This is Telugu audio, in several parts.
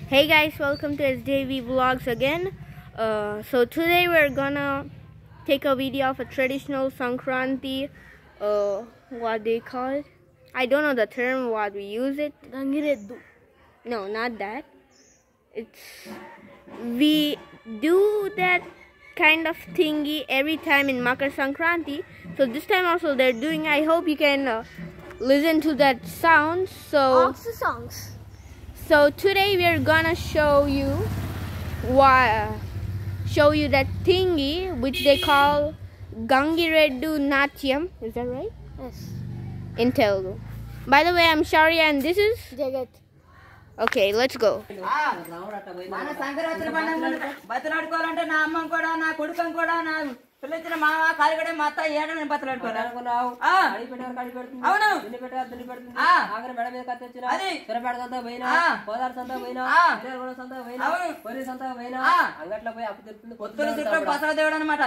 Hey guys, welcome to SJV vlogs again. So today we're gonna take a video of a traditional Sankranti, what they call it? I don't know the term what we use it. No, not that. We do that kind of thingy every time in Makar Sankranti. So this time also they're doing. I hope you can listen to that sound. So today we're gonna show you that thingy which they call Gangireddu Natyam. Is that right? Yes. In Telugu. By the way, I'm Sharia and this is Jagat. Okay, let's go. పిల్లచిన మామ కాలిగడే మా అత్త ఏడని బతలాడుకోవాలనుకున్నావు ఆఖరి మెడ మీద కత్తిచ్చిన చిరపడకంతా పోయినా గోదావరి సంతా పోయినా సంతా పోయినా పొరి సంతా పోయినా అంగట్లో పోయి అప్పు తెలుస్తుంది పొత్తులు చుట్టూ బసవ దేవుడు అనమాట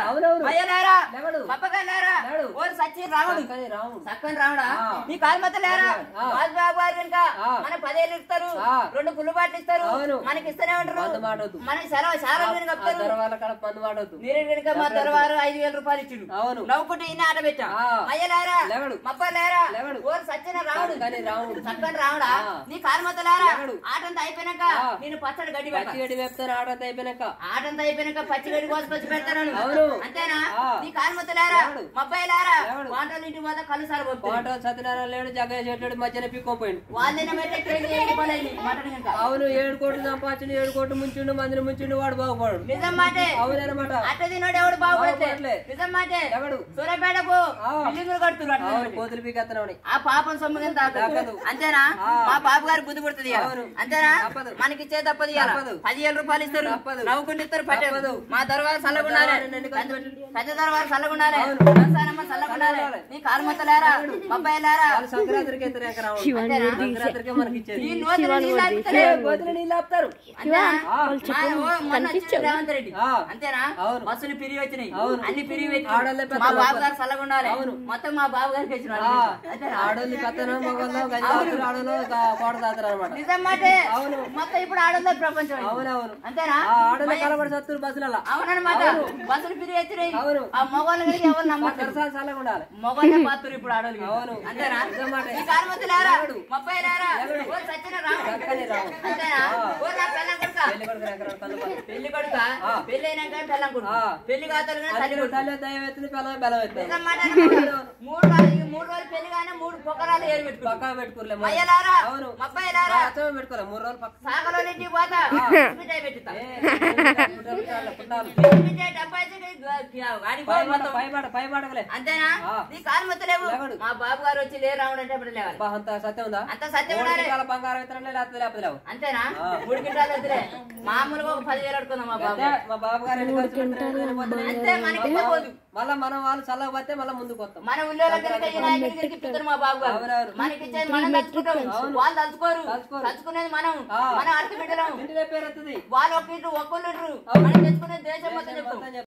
సచ్చి రాముడు చక్కని రాముడా నీ కాలు మత లేరా బాబు గారు కనుక మన 10 ఏళ్ళు ఇస్తారు 2 పుల్లు బాటలు ఇస్తారు మనకి ఇస్తూనే ఉంటారు మనకి శారం మీరు కనుక మా దొరవారు 5,000 రూపాయలు ఇచ్చిండు నవ్వుకుంటే ఇన్ని ఆట పెట్టా అయ్యలేరా మప్పలేరా ఓరు సచ్చిన రాముడు చక్కని రాముడా నీ కారుమత లేరా ఆటంతా అయిపోయినాక నేను పచ్చడి గడ్డి వేపుతాను ఆటంతా అయిపోయినాక పచ్చి గడ్డి కోసి పచ్చి పెడతాను అంతేనా నీ కారుమత లేరా మబ్బాయి లేరా వాటలు ఇంటి పోతా కళ్ళు సార్ సత్యనారాయణ లేడు జగ్గయ్య చెట్టు మధ్యన పిక్కోపోయిండు వాళ్ళైనా అవును 7 కోట్లు సంపాదించు 7 కోట్లు ముంచుండు మందిని ముంచుండు వాడు బాగుపడు నిజం మాటే అవునమాట అట్ట తిన్నాడు ఎవడు బాగుపడలే నిజం మాటే ఎవడు సూర్యాపేటకు బిల్డింగులు కడుతున్నారు కోతులు పీకెత్తనని ఆ పాపం సొమ్ము కింద తాకదు అంతేనా మా బాబు గారు బుద్ధి పుడుతుంది అంతేనా మనకి ఇచ్చే తప్పదు 10,000 రూపాయలు ఇస్తారు నవ్వుకుంటూ ఇస్తారు పట్టేదు మా దర్వారు చల్లగున్నారే పెద్ద దర్వారు చల్లగున్నారే చల్లగున్నారే నీ కాలు మొత్తలేరా అబ్బాయి లేరా సంక్రాంతికి సంక్రాంతికి మనకి ఇచ్చేది నీళ్ళు ఆపుతారు రేవంత్ రెడ్డి అంతేనా బస్సులు పిరిగి వచ్చినాయి అన్ని పిరిగి మా బాబు గారు చల్లగా ఉండాలి మొత్తం మా బాబు గారికి వచ్చిన ఆడోళ్ళు పెద్దలు మగవాళ్ళు ఆడోళ్ళు కోట తాతారు అనమాట నిజం మాటే మొత్తం ఇప్పుడు ఆడోళ్ళ ప్రపంచం అవునవును అంతేనా ఆడోళ్ళు కలబడి సత్తురు బస్సులలో అవునమాట బస్సులు పిరిగి వచ్చినాయి ఆ మగవాళ్ళు ఎవరు నమ్మకం చల్లగా ఉండాలి మగవాళ్ళే పాత్ర ఇప్పుడు ఆడోళ్ళు అవును అంతేనా నిజం మాట ఈ కారుమతి లేరా ముప్పై లేరా సచ్చిన రాము అంతేనా పెళ్లి కొడుక పెళ్లి అయినాక పెళ్ళం కొడుకు పెళ్లి కాతలు దయ్యం ఎత్తుంది పెళ్ళం బెల్లం ఎత్తుంది 3 రోజులు పెళ్లి కానీ 3 పొక్కరాలు ఏరు పెట్టుకో పెట్టుకోలేదు అయ్యలారా అవును అబ్బాయి లారా పెట్టుకోలే 3 రోజులు పక్క సాగలో ఇంటికి పోతా మిఠాయి పెట్టుతా అంతేనా నీ కాలు మొత్తలేవు మా బాబు గారు వచ్చి లేరు రావడం అంటే ఇప్పుడు లేవాలి అంత సత్యం ఉందా అంత సత్యం బంగారం లేకపోతే లేవు అంతేనా 3 క్వింటాలు వద్దులే మామూలుగా ఒక 10,000 అడుకుందాం మా బాబు గారు అంతే మనకి పోదు మళ్ళా మనం వాళ్ళు చల్లకపోతే మళ్ళీ ముందుకు వస్తాం మన ఊళ్ళో మా బాబు గారు మనకి ఇచ్చేది మనం తలుచుకుంటాం వాళ్ళు తలుచుకునేది మనం అర్థ బిడ్డలం వాళ్ళు ఒక్కళ్ళు మనం తెచ్చుకునేది దేశం మొత్తం చెప్తాం